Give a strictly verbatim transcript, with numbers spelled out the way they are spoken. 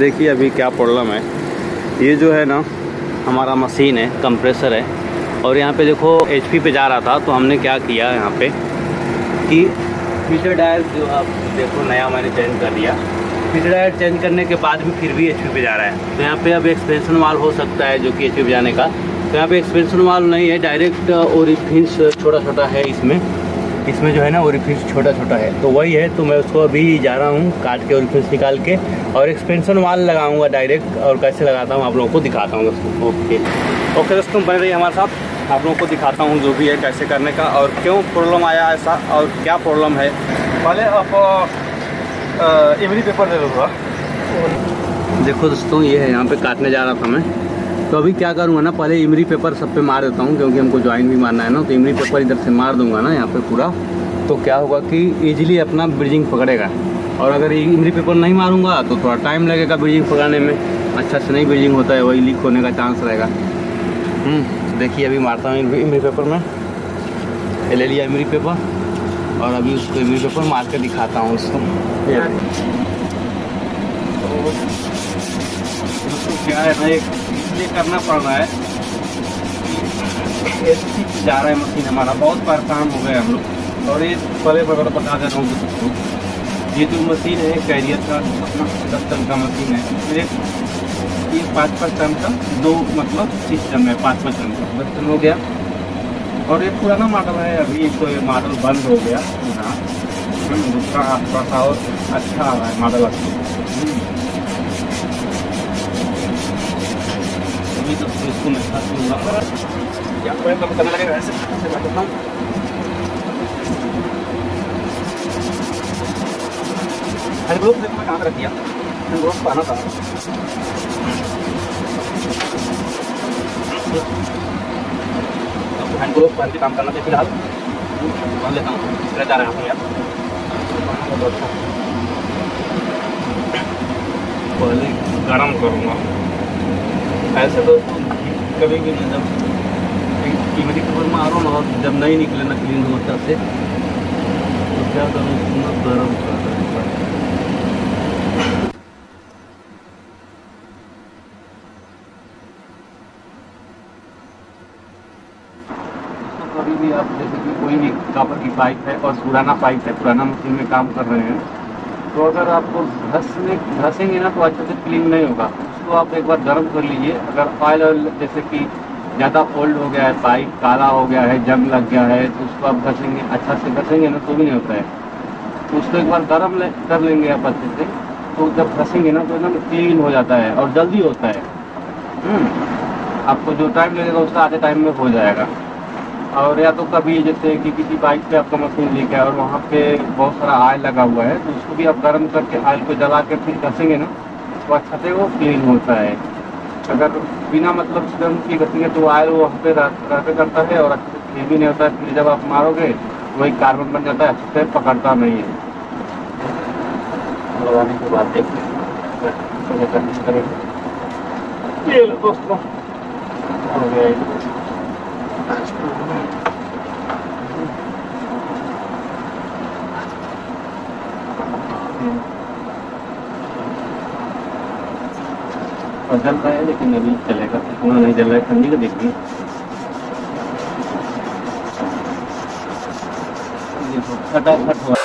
देखिए अभी क्या प्रॉब्लम है। ये जो है ना हमारा मशीन है, कंप्रेसर है, और यहाँ पे देखो एचपी पे जा रहा था, तो हमने क्या किया यहाँ पे कि फीचर डायल जो आप देखो नया मैंने चेंज कर दिया। फीचर डायल चेंज करने के बाद भी फिर भी एचपी पे जा रहा है। तो यहाँ पे अब एक्सपेंशन वाल्व हो सकता है जो कि एचपी पे जाने का। तो यहाँ पे एक्सपेंशन वाल्व नहीं है, डायरेक्ट ओरिफिस छोटा छोटा है इसमें इसमें जो है ना ओरिफिस छोटा छोटा है, तो वही है। तो मैं उसको अभी जा रहा हूँ काट के ओरिफिस निकाल के, और एक्सपेंशन वाल्व लगाऊंगा डायरेक्ट। और कैसे लगाता हूँ आप लोगों को दिखाता हूँ दोस्तों। ओके ओके दोस्तों, बने रहिए हमारे साथ, आप लोगों को दिखाता हूँ जो भी है कैसे करने का और क्यों प्रॉब्लम आया ऐसा और क्या प्रॉब्लम है। पहले आप इमली पेपर दे दो। देखो दोस्तों, ये है यहाँ पे काटने जा रहा था मैं। तो अभी क्या करूँगा ना, पहले इमली पेपर सब पे मार देता हूँ, क्योंकि हमको ज्वाइन भी मारना है ना। तो इमली पेपर इधर से मार दूंगा ना यहाँ पे पूरा, तो क्या होगा कि ईजिली अपना ब्रिजिंग पकड़ेगा। और अगर इमली पेपर नहीं मारूंगा तो थोड़ा टाइम लगेगा ब्रिजिंग पकड़ने में, अच्छा से नहीं ब्रिजिंग होता है, वही लीक होने का चांस रहेगा। हम्म देखिए अभी मारता हूँ इमली पेपर में, ले लिया इमली पेपर, और अभी उसको इमली पेपर मार के दिखाता हूँ उसको। क्या है ना, एक इसलिए करना पड़ रहा है, एचपी जा रहा है मशीन हमारा, बहुत परेशान हो गए हम लोग। और ये पहले मैं बता दे रहा हूँ दोस्तों, ये जो मशीन है कैरियर का अपना दस टन का मशीन है, एक ये पाँच पाँच टन का दो मतलब सिस्टम है, पाँच पाँच टन का दस टन हो गया। और ये पुराना मॉडल है, अभी तो ये मॉडल बंद हो गया पुराना, दूसरा थोड़ा सा और अच्छा आ रहा है मॉडल अच्छा। अभी तो इसको मैं साथ दूँगा या कोई काम करने लगेगा ऐसे ऐसे बैठता हूँ। हैंड ग्लोव देखो मैं कहाँ रख दिया, हैंड ग्लोव पहना था। हैंड ग्लोव पहन के काम करना चाहिए फिलहाल, पहन लेता हूँ, इसलिए जा रहे हैं यार। पहले गरम करूँगा ऐसे तो कभी भी नहीं, जब इमली पेपर मारो ना और जब नहीं निकले ना क्लीन होता से, तो क्या करूँ उसको गरम कर कभी भी आप जैसे कि कोई भी कॉपर की पाइप है और पुराना पाइप है, पुराना मशीन में काम कर रहे हैं, तो अगर आपको घसने घसेंगे ना तो अच्छे से क्लीन नहीं होगा। उसको आप एक बार गर्म कर लीजिए। अगर ऑयल ऑयल जैसे कि ज़्यादा फोल्ड हो गया है, पाइप काला हो गया है, जंग लग गया है, तो उसको आप घसेंगे, अच्छा से घसेंगे ना तो भी नहीं होता है। तो उसको एक बार गर्म ले, कर लेंगे आप अच्छे से, तो जब घसेंगे ना तो एकदम क्लीन हो जाता है और जल्दी होता है। आपको जो टाइम लगेगा उसका आधे टाइम में हो जाएगा। और या तो कभी जैसे कि किसी बाइक पे आपका मशीन लीक है और वहाँ पे बहुत सारा ऑयल लगा हुआ है, तो उसको भी आप गर्म करके ऑयल को जला के फिर घसेंगे ना तो अच्छा से वो क्लीन होता है। अगर बिना मतलब गर्म की घसेंगे तो ऑयल वो वहाँ पे रहते करता है और अच्छे से क्लीन भी नहीं होता है। फिर जब आप मारोगे वही कार्बन बन जाता है, अच्छे से पकड़ता नहीं है। लगाने के बाद देखते हैं ये दोस्तों हो गया। और जल रहा है लेकिन अभी चलेगा, इतना नहीं जल रहा है, ठंडी का देखिए फटाफट हुआ।